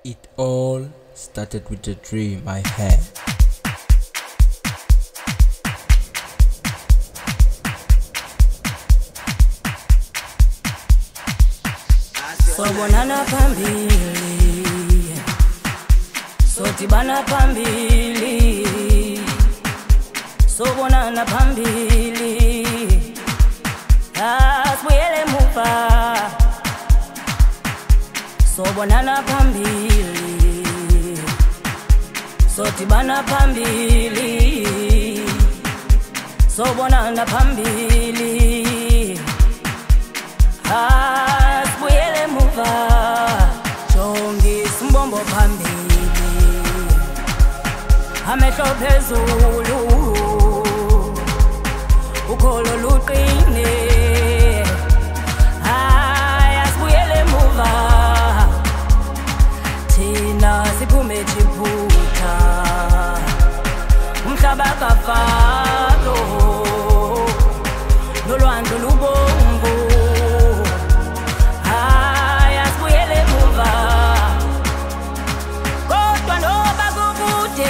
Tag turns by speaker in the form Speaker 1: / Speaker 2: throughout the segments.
Speaker 1: It all started with a dream I had.
Speaker 2: Sobonana phambili, sodibana phambili, sobonana phambili, asibuyele emuva. Sobonana phambili, sodibana phambili, sobonana phambili, asibuyele emuva. Jongisa umbombo phambili, amehlo phezulu, ukholo luqine. Asibuyele emuva, thina siphume eJibuta, umhlaba kaFaro nolwandle lubomvu. Asibuyele emuva, kodwa noba kukude,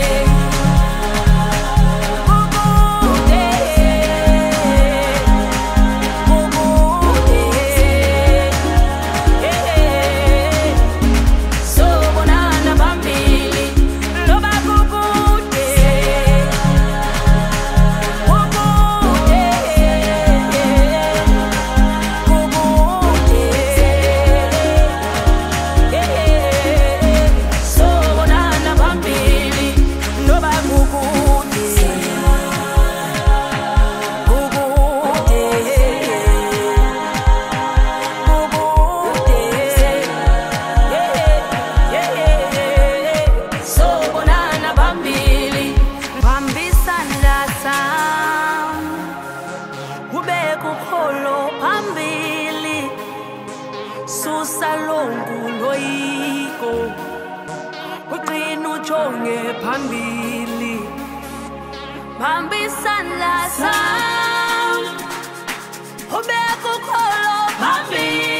Speaker 2: kukude, kukude. Sobonana phambili, noba kukude, kukude, kukude. Sobonana phambili, noba kukude, kukude, kukude. Sobonana phambili, bambisana sam, ubeka ukholo phambili, susa longu loyiko, uqina ujonge phambili. Bambisana sam, ubeka ukholo phambili.